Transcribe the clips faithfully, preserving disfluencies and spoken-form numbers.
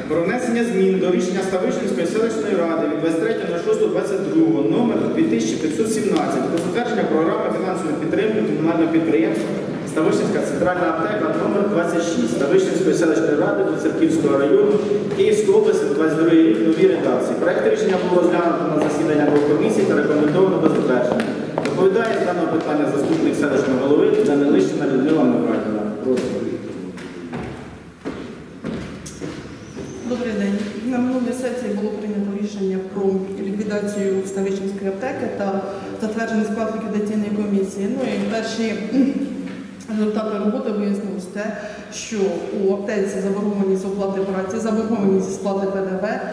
Про внесення змін до рішення Ставищенської селищної ради від двадцять третього шостого двадцять другого номер дві тисячі п'ятсот сімнадцять про затвердження програми фінансової підтримки комунального підприємства Ставищенська центральна аптека номер двадцять шість Ставищенської селищної ради Білоцерківського району Київської області на двадцять другий рік в новій редакції. Проект рішення було розглянуто на засідання двох комісій та рекомендовано до затвердження. Доповідає з даного питання заступник селищного голови Данилищина Людмила Михайлівна. Прошу. Добрий день. На минулій сесії було прийнято рішення про ліквідацію Ставищенської аптеки та затверджений склад ліквідаційної комісії. Ну і перші результати роботи вияснилось те, що у аптеці заборгованість оплати праці, заборгованість сплати Пе Де Ве,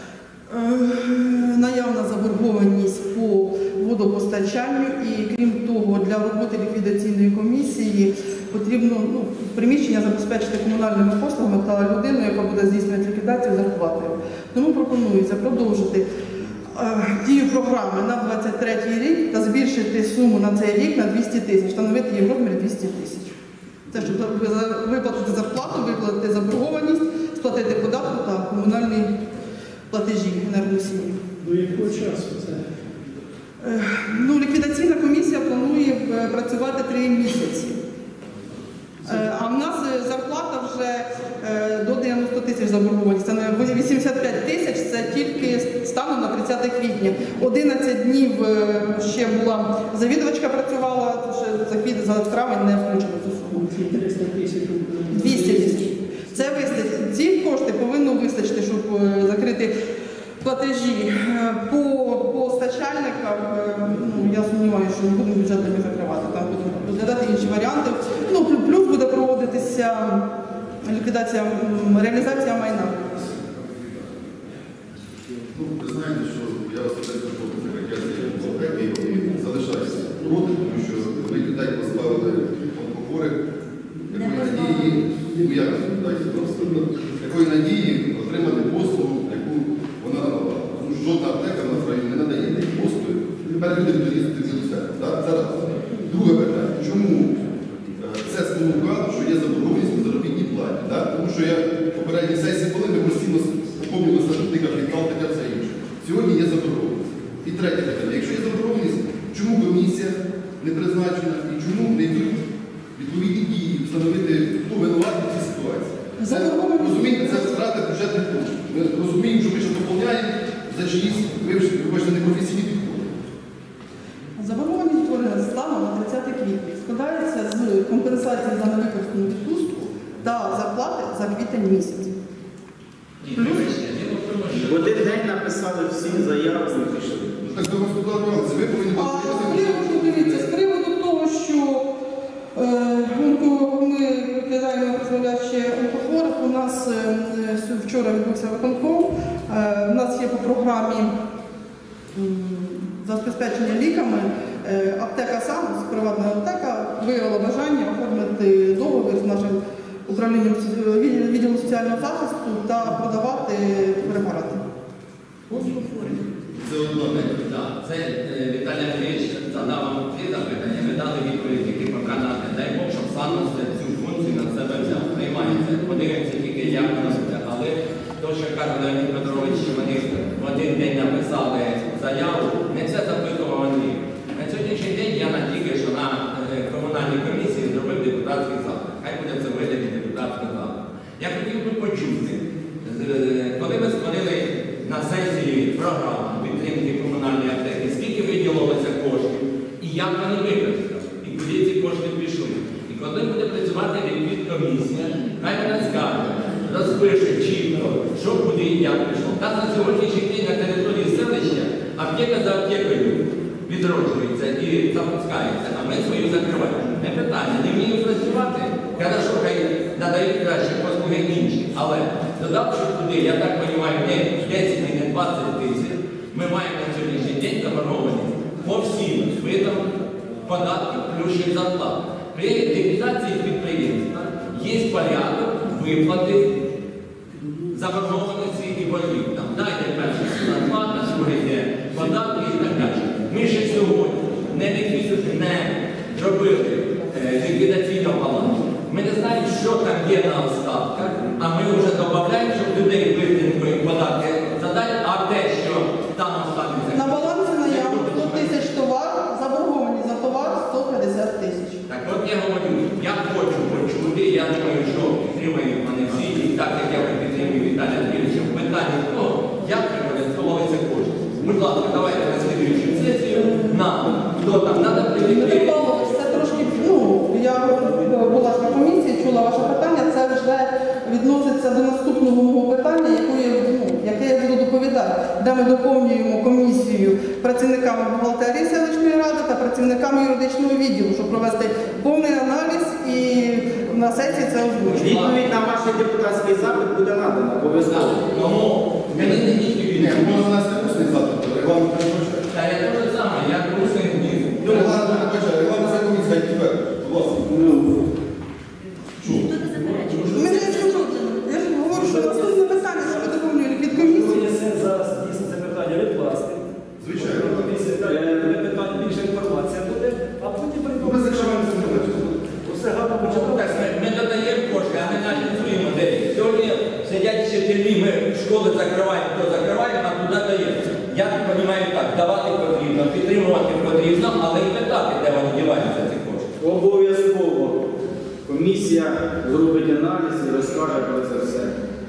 наявна заборгованість по водопостачанню і, крім того, для роботи ліквідаційної комісії потрібно ну, приміщення забезпечити комунальними послугами та людину, яка буде здійснювати ліквідацію, зарплатою. Тому пропонується продовжити е, дію програми на двадцять третій рік та збільшити суму на цей рік на двісті тисяч, встановити її в розмірі двісті тисяч. Це щоб виплатити зарплату, виплатити заборгованість, сплатити податку та комунальні платежі енергоносії. До якого часу це? Е, ну, ліквідаційна комісія планує працювати три місяці. А в нас зарплата вже до дев'яноста тисяч заборгованість. Це вісімдесят п'ять тисяч, це тільки станом на тридцяте квітня. одинадцять днів ще була завідувачка працювала, за травень не включено цю суму. двісті тисяч. Це вистачить. Ці кошти повинно вистачити, щоб закрити платежі. По постачальникам, ну, я сумніваюся, що не будемо бюджетами закривати, там будемо розглядати інші варіанти. Ну, плюс буде проводитися ліквідація, реалізація майна. Ну, ви знаєте, що я вас особисто і залишаюся проти, тому що ви людей позбавили онкохворих якої надії, ну як, дайте просто, якої надії отримати послугу, яку вона надала. Тому що жодна аптека в нас в районі не надає такі послуги. Тепер люди будуть їздити до себе. Це раз. Друге питання. Чому це спонукало, що є заборгованість на заробітній платі? Да? Тому що я в попередній сесії, коли ми постійно поповнювали статутний капітал, таке все інше. Сьогодні є заборгованість. І третє питання. Якщо є заборгованість, чому комісія не призначена і чому не йдуть відповідні дії встановити, хто винуватий в цій ситуації? Це, розумієте, це втрата бюджетних коштів. Ми розуміємо, що ми ще доповняємо за чиїсь, вибачте, непрофесійні підходи. Заборгованість утворена станом на тридцяте квітня. Складається з компенсації за невикористану відпустку та зарплати за квітень місяць. В один день написали всі заяви і пішли. Так до вас додавалися, ви повинні А з дивіться, з приводу того, що е, ми викидаємо призволяще онкохворих, у нас е, вчора відбувся виконком, е, у нас є по програмі е, забезпечення ліками, е, аптека САНУС, приватна аптека, виявила бажання оформити договір з нашим управлінням відділу соціального захисту та продавати препарати. Це одно. Так, це Віталій Андрійович задав вам три запитання, ми дали відповідь, які показати. Дай Бог, щоб САНУС цю функцію на себе взяв. Приймається. Подивимося тільки, як вона буде. Але то, що каже Леонід Петрович, що вони в один день написали заяву, не це запитував Андрій. На сьогоднішній день я надію, що на комунальній комісії зробив депутатський запит. Хай буде це вигляді депутатський запит. Я хотів би почути, коли ви створили на сесії програму підтримки комунальної аптеки, скільки виділилося коштів і як вони використали, і куди ці кошти пішли. І коли буде працювати комісія, хай вона скаже, розпише чітко, що куди і як пішло. Так на сьогоднішній день на території селища аптека за аптекою відроджується і запускається, а ми свою закриваємо. Не питання, не вміємо працювати, хорошо, хай надають краще послуги інші, але додавши туди, я так розумію, не десять, не двадцять тисяч, ми маємо на сьогоднішній день заборгованість по всім видам податків плюс ще зарплат. При ліквідації підприємства є порядок виплати заборгованості і боргів. Там дайте перше зарплата, друге є податки і так далі. Ми ще сьогодні не ліквідуємо, не зробили ліквідаційного балансу. Ми не знаємо, що там є на остатках, а ми вже додаємо, щоб людей виплатити. наступного мого питання, яке я, ну, яке я буду доповідати, де ми доповнюємо комісію працівниками бухгалтерії селищної ради та працівниками юридичного відділу, щоб провести повний аналіз і на сесії це озвучити. Відповідь на ваш депутатський запит буде надана обов'язково. Тому мене не тільки Ні, від. можна нас не усний запит, регламент не передбачає. Та я те ж саме, як русин вниз. Ну, регламент не передбачає, регламент це комісія, тепер, будь ласка. Що? Ми не я ж говорю, що наступне питання, що ми доповнюємо від комісії. Є сенс зараз дійсно це питання відкласти. Звичайно. Комісія буде питання, більше інформація буде, а потім Ну, ми прийдемо. закриваємо це питання. Усе гарно Так, почитати. ми, ми додаємо кошти, а не аналізуємо де. Сьогодні сидять вчителі, ми школи закриваємо, то закриваємо, а туди даємо. Я так розумію так, давати потрібно, підтримувати потрібно, але і питати, де вони діваються ці кошти. Обов'язково комісія зробить аналіз і розкаже про це все.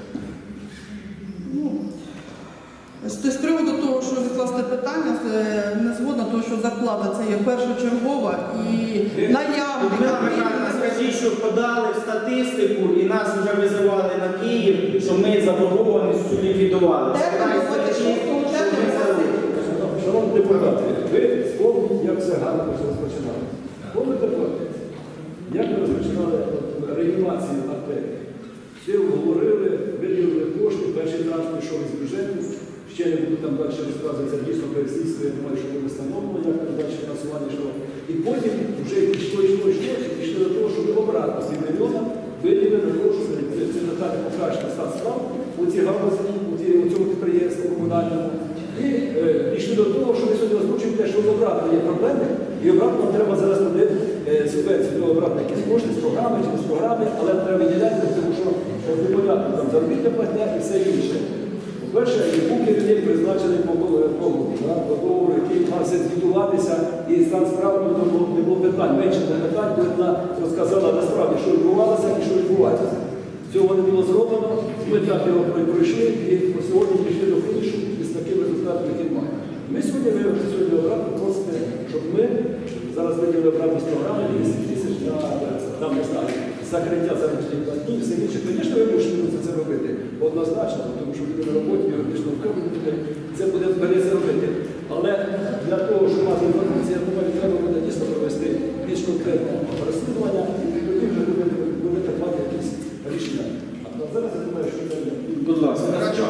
З з приводу того, що відкласти питання, е, не згодна, тому що зарплата це є першочергова і наявна. Людмила Михайлівна, скажіть, що подали в статистику і нас вже визивали на Київ, що ми заборгованість цю ліквідували. Термін двадцять шостого червня Шановні- Шановні депутати, ви вспомніть, як все гарно розпочинали. Пам'ятаєте, як ми розпочинали реанімацію аптеки? Всі говорили, виділили кошти, перший транш пішов із бюджету, ще не буду там далі розказуватися, дійсно переслідство, я думаю, що буде встановлено, як там далі фінансування йшло. І потім вже йшло, йшло, йшло, і пішло до того, що ви обратно з мільйона виділили на того, що це, це Наталя покращити стан справ у цій галузі, у, ці, у цьому підприємстві комунальному. І е, пішли до того, що ви сьогодні озвучуєте, що обратно є проблеми, і обратно треба зараз туди е, субвенцію, до обратно якісь кошти з програми чи без програми, але треба виділяти, тому що непонятно там заробітня платня і все інше. По-перше, був керівник призначений по договору, який мав все звітуватися, і стан справи не було, не було питань. Менше було питань, коли вона розказала насправді, що відбувалося і що відбувається. Цього не було зроблено, ми так його пройшли і сьогодні пішли до фінішу із таким результатом, який має. Ми сьогодні виявили сьогодні обратно просимо, щоб ми зараз виділили обратно з програми двісті тисяч на нам не знаю, закриття заробітних платні, все інше. Звісно, ви можете це робити однозначно, тому що люди на роботі, юридично вкладені, це буде береться робити. Але для того, щоб мати інформацію, я думаю, треба буде дійсно провести більш конкретне розслідування, і тоді вже будете мати якісь рішення. А зараз я думаю, що це не. Будь ласка.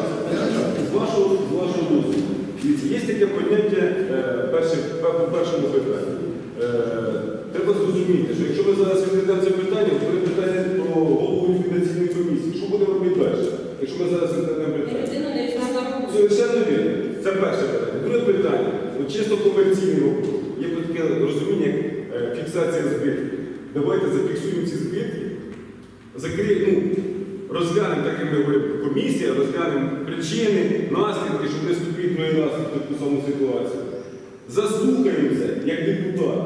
З вашого, з вашого досвіду, є таке поняття е, перше, по першому питанню. Е, треба зрозуміти, що якщо ми зараз відкладемо це питання, то буде питання про голову ліквідаційної комісії. Що будемо робити далі? Якщо ми зараз відкладемо питання? Совершенно вірно. Це перше питання. Друге питання. От чисто комерційний вопрос. Є таке розуміння, як е, фіксація збитків. Давайте зафіксуємо ці збитки, закриємо, ну, розглянемо, так як ми говоримо, комісія, розглянемо причини, наслідки, щоб не вступити на наслідки в ту саму ситуацію. Заслухаємося, як депутати.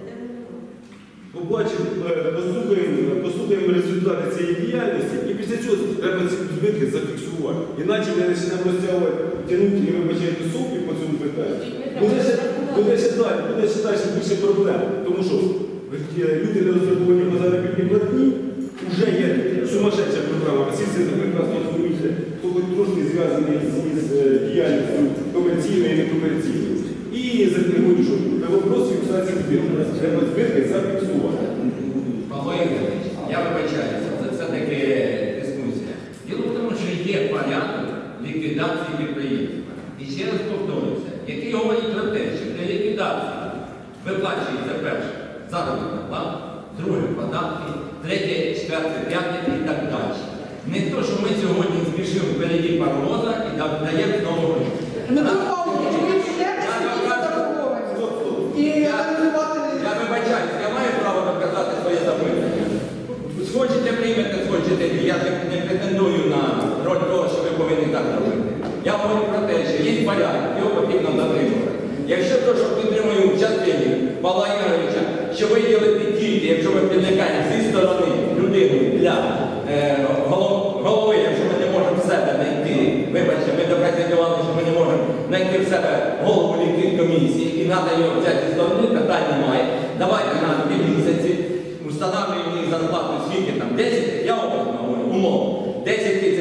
Побачимо, послухаємо, послухаємо результати цієї діяльності і після цього треба ці збитки зафіксувати. Іначе ми почнемо розтягувати, тягнути і вибачайте соплі по цьому питанню. Буде ще, буде ще далі, буде ще далі більше проблем. Тому що люди не розраховані по заробітній платні, вже є сумасшедша програма. Всі це прекрасно розумієте, хто хоч трошки зв'язаний з діяльністю комерційною і некомерційною. І закриваю, що це вопрос фіксації збірки. Треба збірки зафіксувати. Павло Ігорович, я вибачаюся, це все-таки дискусія. Діло в тому, що є порядок ліквідації підприємства. І ще раз повторюся, який говорить про те, що для ліквідації виплачується перше заробітна плата, друге податки, третє, четверте, п'яте і так далі. Не то, що ми сьогодні збіжимо впереді паровоза і даємо знову гроші. Ми доповнюємо, що ви ще не заборгованість. І аналізувати. Я вибачаюсь, я маю право доказати своє запитання. Схочете приймете, схочете ні. Я не претендую на роль того, що ви повинні так робити. Я говорю про те, що є порядок, його потрібно дотримувати. Якщо то, що підтримую в частині Павла Ігоровича, що виділити тільки, якщо ми підникаємо зі сторони людини для е, голов, голови, якщо ми не можемо в себе знайти, вибачте, ми допрацювали, що ми не можемо знайти в себе голову ліквідкомісії і треба його взяти зі сторони, питань немає. Давайте на дві місяці встановлюємо їх зарплату скільки там, десять, я образно говорю, умовно, десять тисяч плюс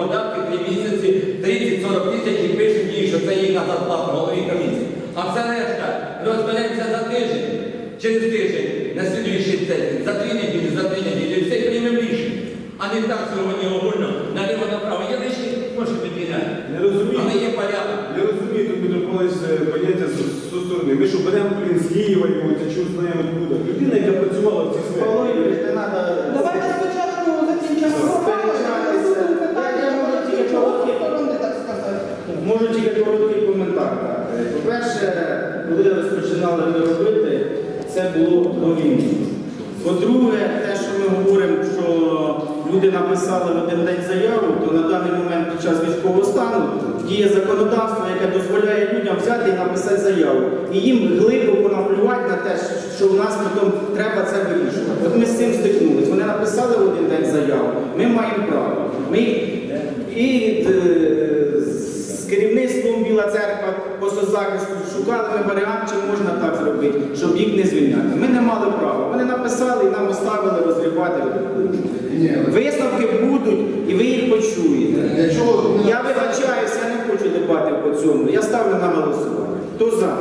податки три місяці, тридцять-сорок тисяч і пишемо їй, що це їхня зарплата голові комісії. А все решта розберемося за тиждень, через тиждень, на слідуючий сесії, за три неділі, за три неділі, все і приймемо рішення. А не так сьогодні огульно, наліво направо. Є лишні, може підміняти. Не розумію. Але є порядок. Я розумію, тут Дмитро Павлович поняття з з сторони. Ми що беремо, блін, з Києва його, чи чого знаємо откуда. Людина, яка працювала в цій сфері. Павло Юрійович, не треба... Давайте спочатку закінчимо програму, Я можу тільки короткий, так сказати. можу тільки короткий коментар. По-перше, коли розпочинали ви робити, це було до війни. По-друге, те, що ми говоримо, що люди написали в один день заяву, то на даний момент під час військового стану діє законодавство, яке дозволяє людям взяти і написати заяву. І їм глибоко наплювати на те, що в нас потім треба це вирішувати. От ми з цим стикнулися. Вони написали в один день заяву, ми маємо право. Ми і е, з керівництвом Біла Церква по соцзахисту шукали ми варіант, чи можна так зробити, щоб їх не звільняти. Ми не мали права. Вони написали і нам оставили розривати. Ні, але- Висновки будуть, і ви їх почуєте. Для чого? Я вибачаюся, я не хочу дебати по цьому. Я ставлю на голосування. Хто за?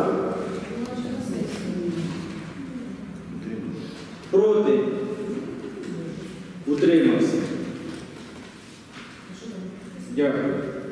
Проти? Утримався. Дякую.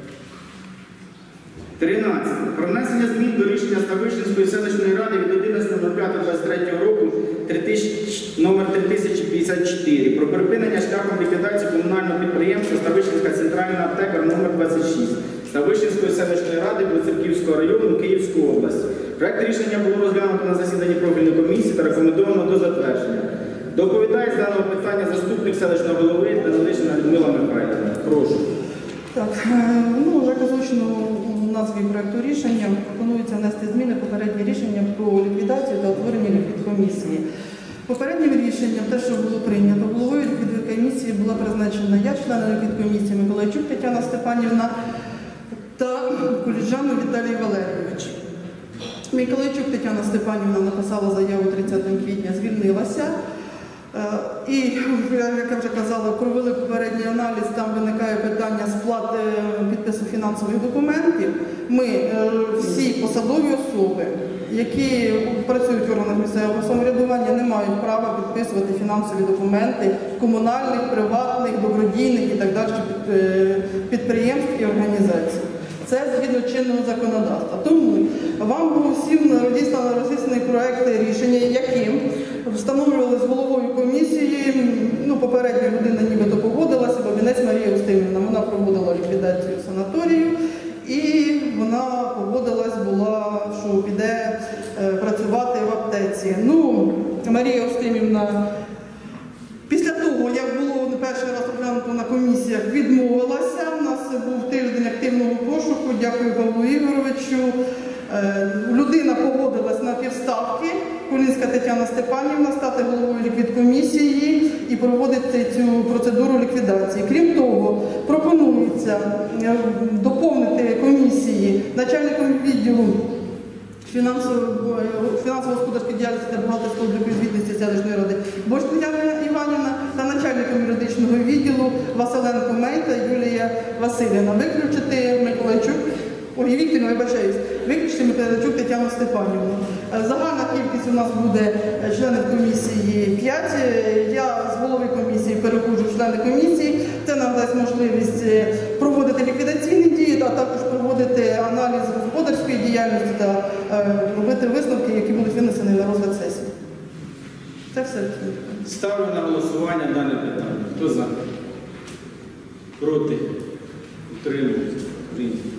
тринадцять. Про внесення змін до рішення Ставищенської селищної ради від одинадцятого п'ятого двадцять третього року номер три тисячі п'ятдесят чотири про припинення шляхом ліквідації комунального підприємства Ставищенська центральна аптека номер двадцять шість Ставищенської селищної ради Білоцерківського району Київської області. Проект рішення було розглянуто на засіданні профільної комісії та рекомендовано до затвердження. Доповідає з даного питання заступник селищного голови Данилишина Людмила Михайлівна. Прошу. Так, е, ну, вже озвучено у назві проекту рішення, пропонується внести зміни в попереднє рішення про ліквідацію та утворення ліквідкомісії. Попереднім рішенням, те, що було прийнято, головою ліквідкомісії була призначена я, член ліквідкомісії Миколайчук Тетяна Степанівна та Куліджанов Віталій Валерійович. Миколайчук Тетяна Степанівна написала заяву тридцятого квітня, звільнилася. І, як я вже казала, провели попередній аналіз, там виникає питання сплати підпису фінансових документів. Ми, всі посадові особи, які працюють в органах місцевого самоврядування, не мають права підписувати фінансові документи комунальних, приватних, добродійних і так далі підприємств і організацій. Це згідно чинного законодавства. Тому вам був всім розісланий розісланий проект рішення, яким встановлювали з головою комісії, ну, попередня людина нібито погодилася, Бабінець Марія Устимівна. Вона проводила ліквідацію санаторію і вона погодилась була, що піде е, працювати в аптеці. Ну, Марія Устимівна після того, як було перший раз розглянуто на комісіях, відмовилася. У нас був тиждень активного пошуку, дякую Павлу Ігоровичу. Людина погодилась на півставки, Кулінська Тетяна Степанівна, стати головою ліквідкомісії і проводити цю процедуру ліквідації. Крім того, пропонується доповнити комісії начальником відділу фінансово-господарської діяльності та бухгалтерського обліку звітності селищної ради Божко Тетяна Іванівна та начальником юридичного відділу Василенко Мейта Юлія Василівна. Виключити Миколайчук, ой, Вікторівна, вибачаюсь, виключити Миколайчук Тетяну Степанівну. Загальна кількість у нас буде членів комісії п'ять. Я з голови комісії переходжу в члени комісії. Це нам дасть можливість проводити ліквідаційні дії, а також проводити аналіз господарської діяльності та робити висновки, які будуть винесені на розгляд сесії. Це все. Ставлю на голосування дане питання. Хто за? Проти? Утримується? Прийнято.